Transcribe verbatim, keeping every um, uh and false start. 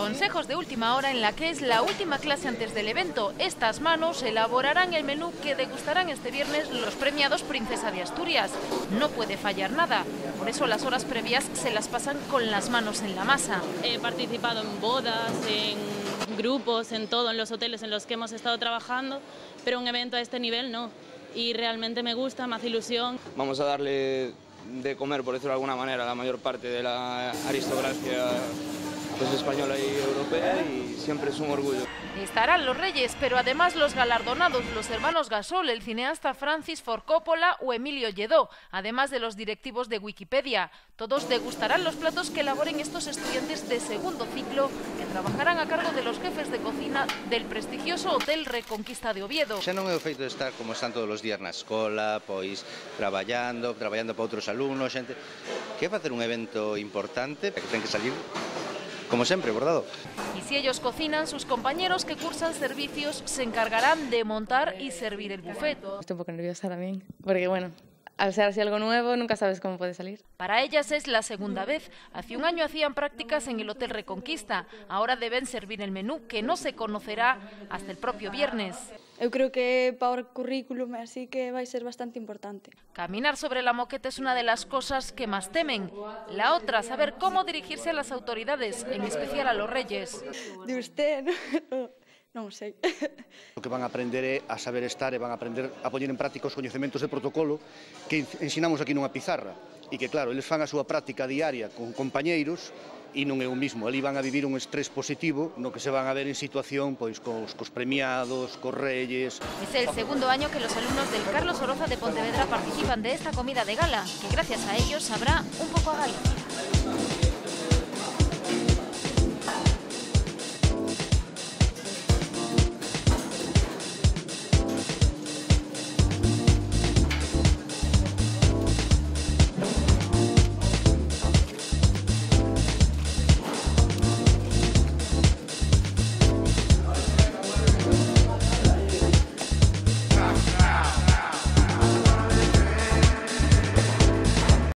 Consejos de última hora en la que es la última clase antes del evento. Estas manos elaborarán el menú que degustarán este viernes los premiados Princesa de Asturias. No puede fallar nada, por eso las horas previas se las pasan con las manos en la masa. He participado en bodas, en grupos, en todo, en los hoteles en los que hemos estado trabajando, pero un evento a este nivel no. Y realmente me gusta, me hace ilusión. Vamos a darle de comer, por decirlo de alguna manera, a la mayor parte de la aristocracia pues, española y europea, y siempre es un orgullo. Estarán los reyes, pero además los galardonados, los hermanos Gasol, el cineasta Francis Ford Coppola o Emilio Lledó, además de los directivos de Wikipedia. Todos degustarán los platos que elaboren estos estudiantes de segundo ciclo que trabajarán a cargo de los jefes de cocina del prestigioso Hotel Reconquista de Oviedo. Xa non é o feito de estar como están todos os días na escola, pois traballando, traballando para outros alumnos, xente que é facer un evento importante que ten que salir como siempre, bordado. Y si ellos cocinan, sus compañeros que cursan servicios se encargarán de montar y servir el buffet. Estoy un poco nerviosa también, porque bueno, al ser así algo nuevo, nunca sabes cómo puede salir. Para ellas es la segunda vez. Hace un año hacían prácticas en el Hotel Reconquista. Ahora deben servir el menú, que no se conocerá hasta el propio viernes. Eu creo que para o currículum así que vai ser bastante importante. Caminar sobre la moqueta es una de las cosas que más temen. La otra, saber cómo dirigirse a las autoridades, en especial a los reyes. De usted, no, non sei. O que van a aprender é a saber estar e van a aprender a poñer en práctica os coñecementos de protocolo que ensinamos aquí nunha pizarra. E que, claro, eles fan a súa práctica diaria con compañeiros e non é o mismo. Ali van a vivir un estrés positivo no que se van a ver en situación pois cos, cos premiados, cos reyes. Es el segundo año que los alumnos del Carlos Oroza de Pontevedra participan de esta comida de gala, que gracias a ellos sabrá un poco a Galicia.